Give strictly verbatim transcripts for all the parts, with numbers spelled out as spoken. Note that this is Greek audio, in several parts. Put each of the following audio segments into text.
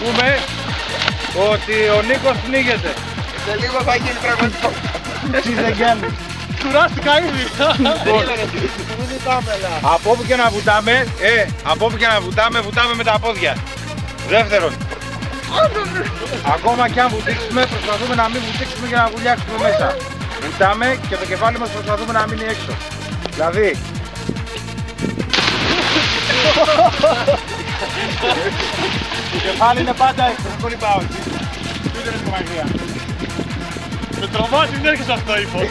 πούμε ότι ο Νίκος πνίγεται. Σε λίγο θα γίνει πραγματικό. Τι δεν κάνει. Κουράστηκα ήδη. Από όπου και να βουτάμε, ε, από όπου και να βουτάμε, βουτάμε με τα πόδια. Δεύτερον, ακόμα και αν βουτήξουμε, προσπαθούμε να μην βουτήξουμε για να βουλιάξουμε μέσα. Βουτάμε και το κεφάλι μας προσπαθούμε να μείνει έξω. Δηλαδή, το κεφάλι είναι πάντα έξω, δεν μπορεί πάω εκεί. Τι είναι σημασία. Με τρομάζει, μην έρχεσαι αυτό ύφος.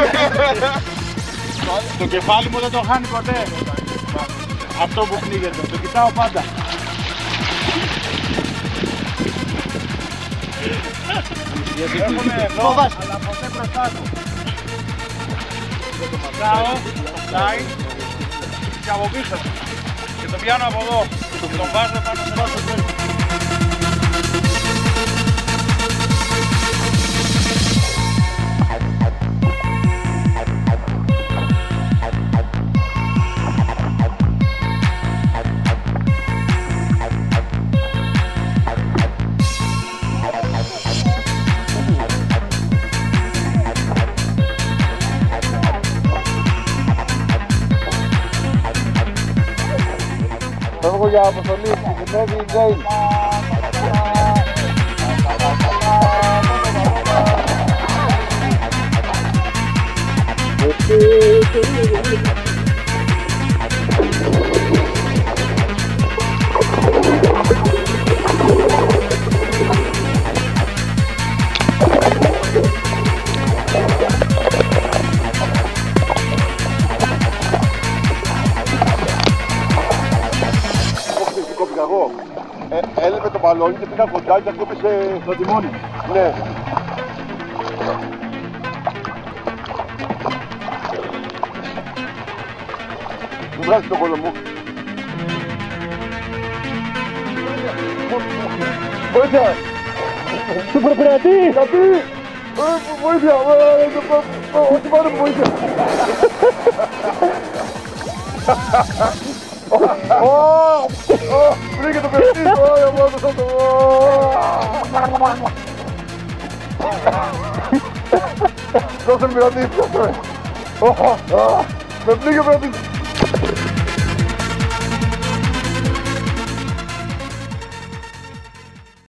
Το κεφάλι μου δεν το χάνει ποτέ. Αυτό που πνίγεται, το κοιτάω πάντα. Γιατί έχουμε εδώ, αλλά ποτέ μπροστά του. Το πατάω, το φτάει και από πίσω του. Και το πιάνω από εδώ και τον βάζω πάνω σε βάζω το τέλος. Φεύγω για αποστολή, ξεκινάει η Γκέιλ. Ε, έλειπε το μπαλόνι και πήγα κοντά και χτύπησε στο τιμόνι. Ναι. Μου βγάζει το κόλλο μου. Βοήθεια! Του προπειρατή! Γιατί! Βοήθεια! Όχι πάνω μου βοήθεια! Βρήκε το παιδί! Ωραία μόνο αυτό το... Δώσε μου πειρατή! Με πλήγε ο πειρατής!